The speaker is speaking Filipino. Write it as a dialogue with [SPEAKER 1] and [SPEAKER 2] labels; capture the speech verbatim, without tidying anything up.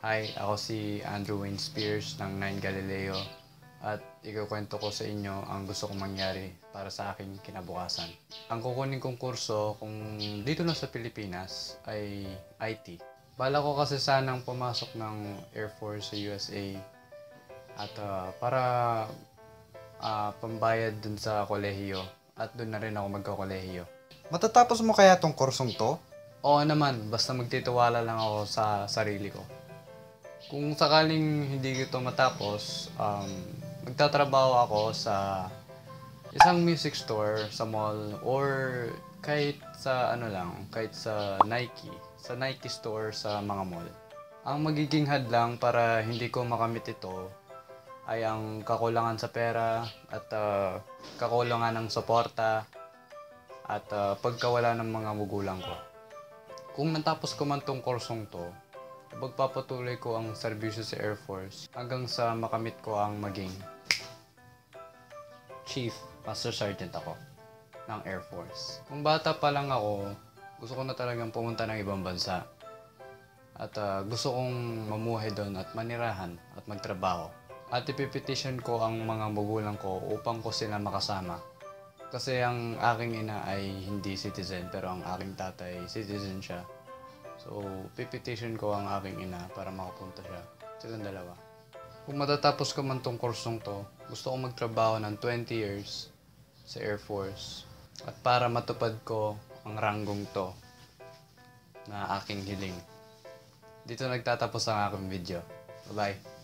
[SPEAKER 1] Hi, ako si Andrew Wayne Spears ng Nine Galileo at ikukwento ko sa inyo ang gusto kong mangyari para sa aking kinabukasan. Ang kukunin kong kurso kung dito lang sa Pilipinas ay I T. Bala ko kasi sanang pumasok ng Air Force sa U S A at uh, para uh, pambayad dun sa kolehiyo at dun na rin ako magkakolehiyo.
[SPEAKER 2] Matatapos mo kaya tong kursong to?
[SPEAKER 1] Oo naman, basta magtitiwala lang ako sa sarili ko. Kung sakaling hindi ko ito matapos, um, magtatrabaho ako sa isang music store sa mall or kahit sa ano lang, kahit sa Nike, sa Nike store sa mga mall. Ang magiging hadlang para hindi ko makamit ito ay ang kakulangan sa pera at uh, kakulangan ng suporta at uh, pagkawala ng mga magulang ko. Kung natapos ko man tong kursong to, magpapatuloy ko ang serbisyo sa Air Force hanggang sa makamit ko ang maging Chief Master Sergeant ako ng Air Force. Kung bata pa lang ako, gusto ko na talagang pumunta ng ibang bansa. At uh, gusto kong mamuhay doon at manirahan at magtrabaho. At ipipetition ko ang mga magulang ko upang ko sila makasama. Kasi ang aking ina ay hindi citizen pero ang aking tatay citizen siya. So, pipetition ko ang aking ina para makapunta siya. Silang dalawa. Kung matatapos ko man tong kursong to, gusto kong magtrabaho ng twenty years sa Air Force. At para matupad ko ang ranggong to na aking hiling. Dito nagtatapos ang aking video. Bye-bye.